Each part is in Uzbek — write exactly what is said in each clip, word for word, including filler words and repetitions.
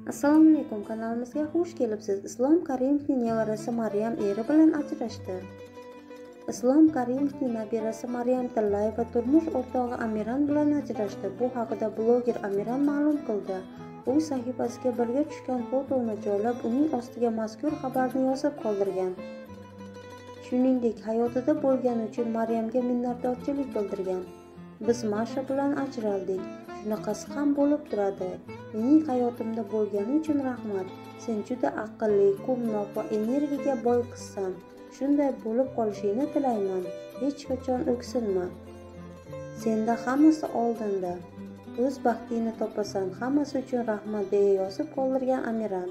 Assalomu alaykum, kanalimizga xush kelibsiz. Islom Karimovning nevarasi Maryam eri bilan ajrashdi. Islom Karimovning nabirasi Maryam Tillayeva turmush o'rtog'i Amiran bilan ajrashdi. Bu haqida bloger Amiran ma'lum qildi. U sahifasiga birga tushgan fotoni joylab, uning ostiga mazkur xabarni yozib qoldirgan. Shuningdek, hayotida bo'lgani uchun Maryamga minnatdorchilik bildirgan. Biz Masha bilan ajraldik. Shunaqasi ham bo'lib turadi. Mening hayotimda bo'lgani uchun rahmat. Sen juda aqlli, quvnoq va energiyaga boy qizsan. Shunday bo'lib qolishingni tilayman. Hech qachon o'ksinma. Senda hammasi oldinda. O'z baxtingni topasan. Hammasi uchun rahmat deya yozib qoldirgan Amiran.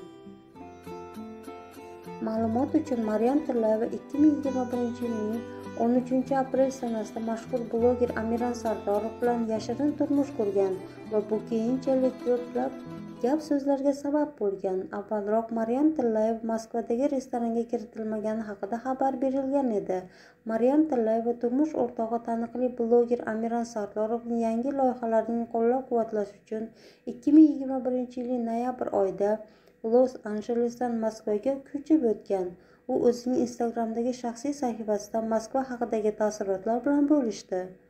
Ma'lumot uchun, Maryam Tillayeva ikki ming yigirma birinchi yilning o'n uchinchi aprel sanasida mashhur bloger Amiran Sardorov bilan yashirin turmush qurgan va bu keyinchalik ko'plab gap so'zlarga sabab bo'lgan. Avvalroq Maryam Tillayeva Moskvadagi restoranga kiritilmagani haqida xabar berilgan edi. Maryam Tillayeva turmush o'rtog'i taniqli bloger Amiran Sardorovning yangi loyihalarini qo'llab-quvvatlash uchun ikki ming yigirma birinchi yilning noyabr oyida Los-Anjelesdan Moskvaga ko'chib o'tgan. U o'zining Instagram'dagi shaxsiy sahifasida Moskva haqidagi taassurotlar bilan bo'lishdi.